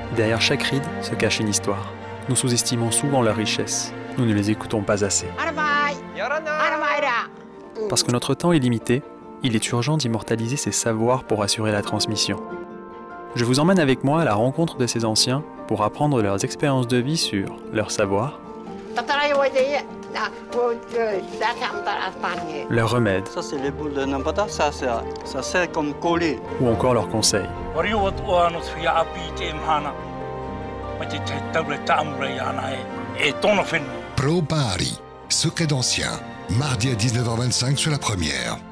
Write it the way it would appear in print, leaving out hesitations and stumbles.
Derrière chaque ride se cache une histoire. Nous sous-estimons souvent leur richesse. Nous ne les écoutons pas assez. Parce que notre temps est limité, il est urgent d'immortaliser ces savoirs pour assurer la transmission. Je vous emmène avec moi à la rencontre de ces anciens pour apprendre leurs expériences de vie sur leur savoir, leurs remèdes, Ça, c'est les boules de Nampata, ça sert comme collier. ou encore leurs conseils. Pro Pari, secret d'ancien, mardi à 19h25 sur la première.